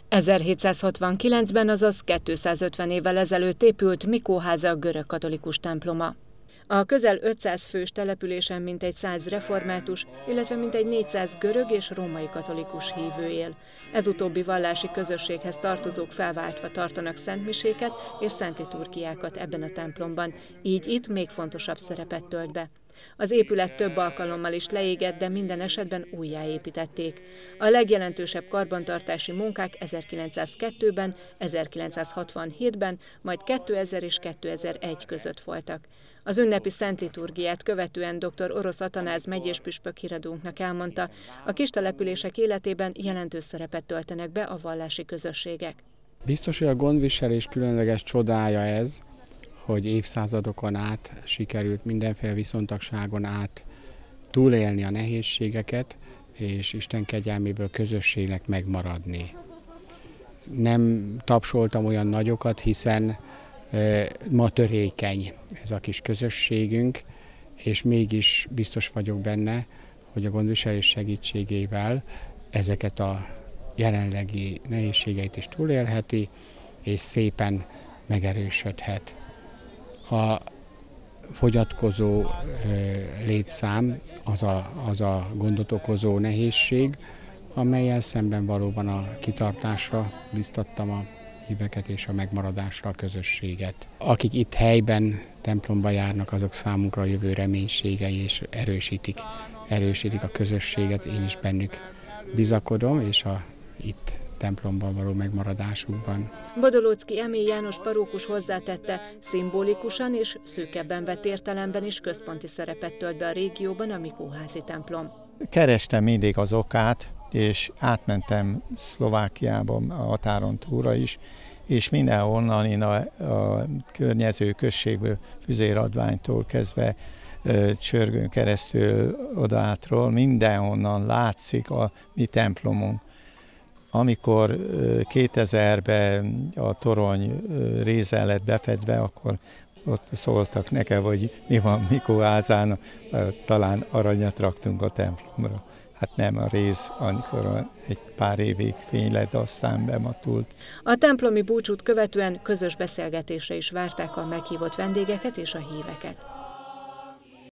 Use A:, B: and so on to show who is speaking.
A: 1769-ben, azaz 250 évvel ezelőtt épült Mikóháza görögkatolikus temploma. A közel 500 fős településen mintegy 100 református, illetve mintegy 400 görög és római katolikus hívő él. Ez utóbbi vallási közösséghez tartozók felváltva tartanak szentmiséket és szentliturgiákat ebben a templomban, így itt még fontosabb szerepet tölt be. Az épület több alkalommal is leégett, de minden esetben újjáépítették. A legjelentősebb karbantartási munkák 1902-ben, 1967-ben, majd 2000 és 2001 között voltak. Az ünnepi szentliturgiát követően dr. Orosz Atanáz megyéspüspök híradónknak elmondta, a kistelepülések életében jelentős szerepet töltenek be a vallási közösségek.
B: Biztos, hogy a gondviselés különleges csodája ez, hogy évszázadokon át sikerült mindenféle viszontagságon át túlélni a nehézségeket, és Isten kegyelméből közösségnek megmaradni. Nem tapsoltam olyan nagyokat, hiszen ma törékeny ez a kis közösségünk, és mégis biztos vagyok benne, hogy a gondviselés segítségével ezeket a jelenlegi nehézségeit is túlélheti, és szépen megerősödhet. A fogyatkozó létszám az a gondot okozó nehézség, amellyel szemben valóban a kitartásra biztattam a híveket és a megmaradásra a közösséget. Akik itt helyben, templomba járnak, azok számunkra a jövő reménységei, és erősítik a közösséget. Én is bennük bizakodom, és itt templomban való megmaradásukban.
A: Bodolóczky Emil János parókus hozzátette, szimbolikusan és szűkebben vett értelemben is központi szerepet tölt be a régióban a Mikóházi templom.
C: Kerestem mindig az okát, és átmentem Szlovákiába a határon túlra is, és mindenhonnan én a környező községből, Füzéradványtól kezdve Csörgön keresztül odaátról mindenhonnan látszik a mi templomunk. Amikor 2000-ben a torony része lett befedve, akkor ott szóltak nekem, hogy mi van Mikóházán, talán aranyat raktunk a templomra. Hát nem a rész, amikor egy pár évig fény lett, aztán bematult.
A: A templomi búcsút követően közös beszélgetésre is várták a meghívott vendégeket és a híveket.